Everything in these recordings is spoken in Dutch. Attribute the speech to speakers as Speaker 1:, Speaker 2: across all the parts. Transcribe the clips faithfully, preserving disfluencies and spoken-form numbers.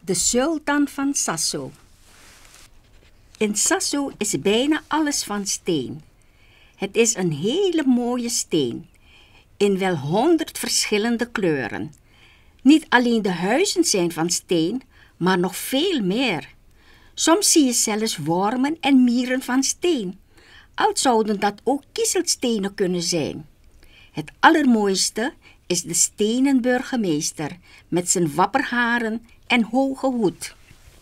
Speaker 1: De sultan van Sasso. In Sasso is bijna alles van steen. Het is een hele mooie steen, in wel honderd verschillende kleuren. Niet alleen de huizen zijn van steen, maar nog veel meer. Soms zie je zelfs wormen en mieren van steen, al zouden dat ook kiezelstenen kunnen zijn. Het allermooiste is de stenen burgemeester met zijn wapperharen en hoge hoed.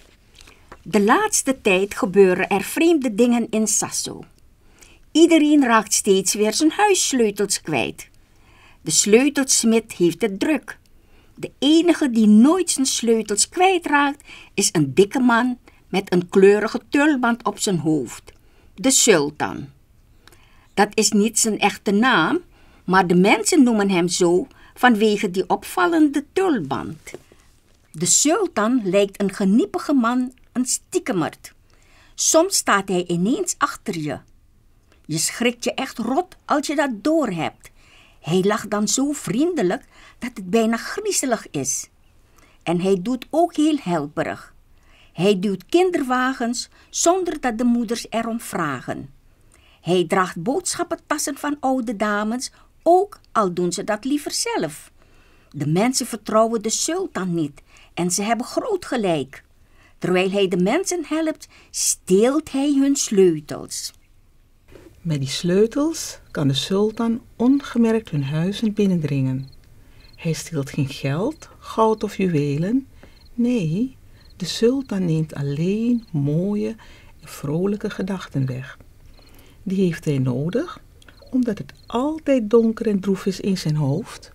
Speaker 1: De laatste tijd gebeuren er vreemde dingen in Sasso. Iedereen raakt steeds weer zijn huissleutels kwijt. De sleutelsmid heeft het druk. De enige die nooit zijn sleutels kwijtraakt is een dikke man met een kleurige tulband op zijn hoofd, de sultan. Dat is niet zijn echte naam, maar de mensen noemen hem zo vanwege die opvallende tulband. De sultan lijkt een geniepige man, een stiekemert. Soms staat hij ineens achter je. Je schrikt je echt rot als je dat doorhebt. Hij lacht dan zo vriendelijk dat het bijna griezelig is. En hij doet ook heel helperig. Hij duwt kinderwagens zonder dat de moeders erom vragen. Hij draagt boodschappentassen van oude dames, ook al doen ze dat liever zelf. De mensen vertrouwen de sultan niet en ze hebben groot gelijk. Terwijl hij de mensen helpt, steelt hij hun sleutels.
Speaker 2: Met die sleutels kan de sultan ongemerkt hun huizen binnendringen. Hij steelt geen geld, goud of juwelen. Nee, de sultan neemt alleen mooie en vrolijke gedachten weg. Die heeft hij nodig, omdat het altijd donker en droef is in zijn hoofd.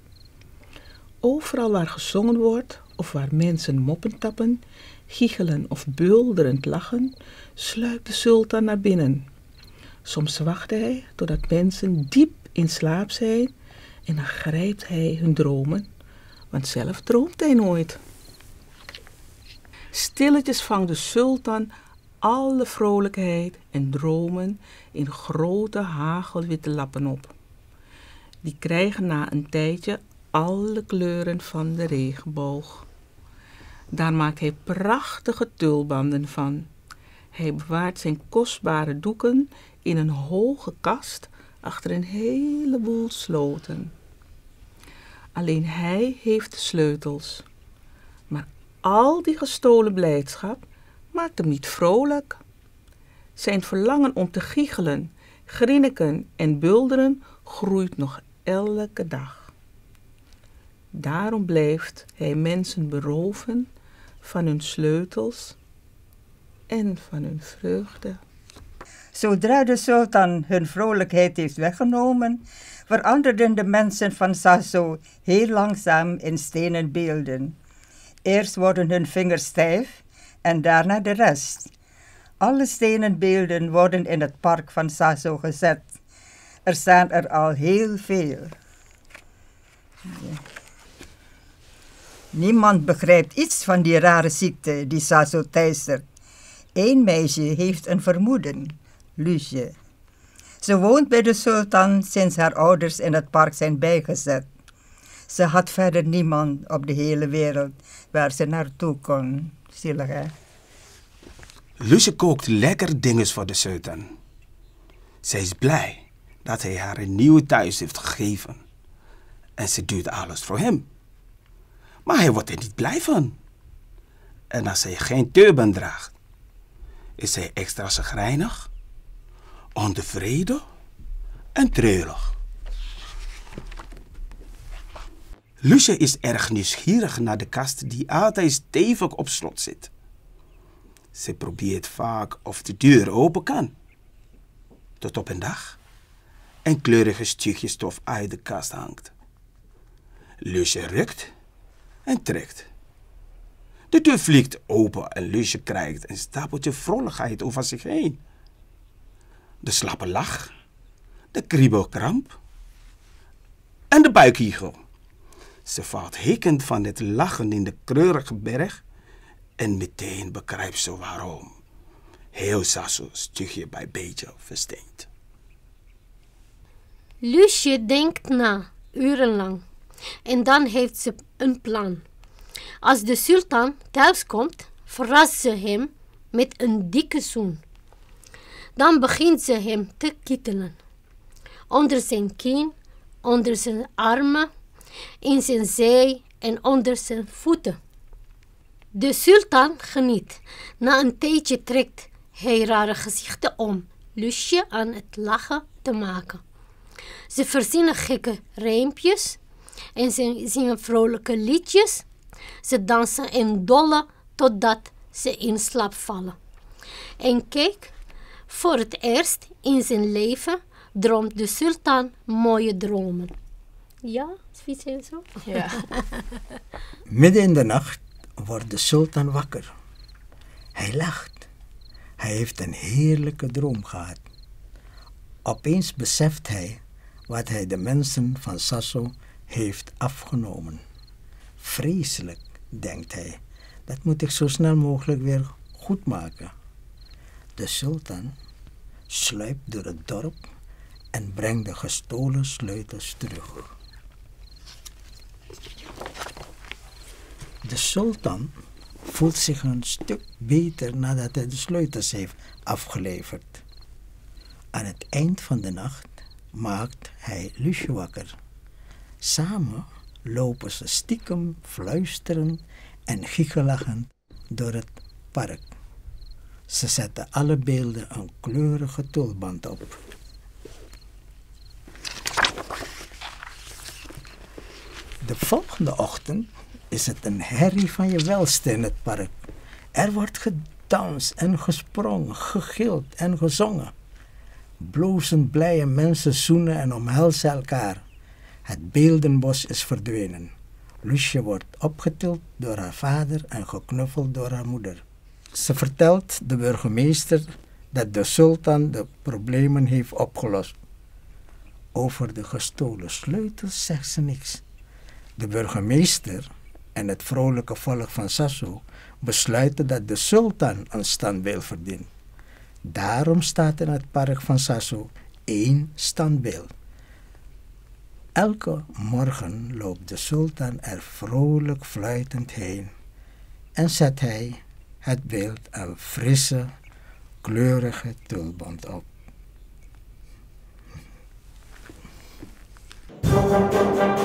Speaker 2: Overal waar gezongen wordt of waar mensen moppen tappen, giechelen of bulderend lachen, sluipt de sultan naar binnen. Soms wacht hij totdat mensen diep in slaap zijn en dan grijpt hij hun dromen, want zelf droomt hij nooit. Stilletjes vangt de sultan alle vrolijkheid en dromen in grote hagelwitte lappen op. Die krijgen na een tijdje alle kleuren van de regenboog. Daar maakt hij prachtige tulbanden van. Hij bewaart zijn kostbare doeken in een hoge kast achter een heleboel sloten. Alleen hij heeft de sleutels. Maar al die gestolen blijdschap maakt hem niet vrolijk. Zijn verlangen om te giechelen, grinniken en bulderen groeit nog elke dag. Daarom blijft hij mensen beroven van hun sleutels en van hun vreugde.
Speaker 3: Zodra de sultan hun vrolijkheid heeft weggenomen, veranderden de mensen van Sasso heel langzaam in stenen beelden. Eerst worden hun vingers stijf en daarna de rest. Alle stenen beelden worden in het park van Sasso gezet. Er staan er al heel veel. Niemand begrijpt iets van die rare ziekte die Sasso teistert. Eén meisje heeft een vermoeden, Lucie. Ze woont bij de sultan sinds haar ouders in het park zijn bijgezet. Ze had verder niemand op de hele wereld waar ze naartoe kon. Zielig, hè?
Speaker 4: Lucie kookt lekker dinges voor de sultan. Zij is blij dat hij haar een nieuw thuis heeft gegeven. En ze doet alles voor hem. Maar hij wordt er niet blij van. En als hij geen turban draagt, is hij extra chagrijnig, ontevreden en treurig. Lucie is erg nieuwsgierig naar de kast die altijd stevig op slot zit. Ze probeert vaak of de deur open kan. Tot op een dag een kleurige stukje stof uit de kast hangt. Lucie rukt en trekt. De deur vliegt open en Lucie krijgt een stapeltje vrolijkheid over zich heen. De slappe lach, de kriebelkramp en de buikhiegel. Ze valt hikkend van het lachen in de kleurige berg en meteen begrijpt ze waarom. Heel Sasso stukje bij beetje versteent.
Speaker 5: Lucie denkt na, urenlang. En dan heeft ze een plan. Als de sultan thuiskomt, verrast ze hem met een dikke zoen. Dan begint ze hem te kittelen. Onder zijn kin, onder zijn armen, in zijn zij en onder zijn voeten. De sultan geniet. Na een tijdje trekt hij rare gezichten om Lusje aan het lachen te maken. Ze verzinnen gekke rijmpjes en ze zingen vrolijke liedjes. Ze dansen en dollen totdat ze in slaap vallen. En kijk, voor het eerst in zijn leven droomt de sultan mooie dromen. Ja, is het zo?
Speaker 6: Ja.
Speaker 7: Midden in de nacht wordt de sultan wakker. Hij lacht. Hij heeft een heerlijke droom gehad. Opeens beseft hij wat hij de mensen van Sasso heeft afgenomen. Vreselijk, denkt hij. Dat moet ik zo snel mogelijk weer goed maken. De sultan sluipt door het dorp en brengt de gestolen sleutels terug. De sultan voelt zich een stuk beter nadat hij de sleutels heeft afgeleverd. Aan het eind van de nacht maakt hij Lusje wakker. Samen lopen ze stiekem fluisteren en giechelachend door het park. Ze zetten alle beelden een kleurige tulband op. De volgende ochtend is het een herrie van je welste in het park. Er wordt gedanst en gesprongen, gegild en gezongen. Blozend blije mensen zoenen en omhelzen elkaar. Het beeldenbos is verdwenen. Lusje wordt opgetild door haar vader en geknuffeld door haar moeder. Ze vertelt de burgemeester dat de sultan de problemen heeft opgelost. Over de gestolen sleutels zegt ze niks. De burgemeester en het vrolijke volk van Sasso besluiten dat de sultan een standbeeld verdient. Daarom staat in het park van Sasso één standbeeld. Elke morgen loopt de sultan er vrolijk fluitend heen en zet hij het beeld een frisse, kleurige tulband op.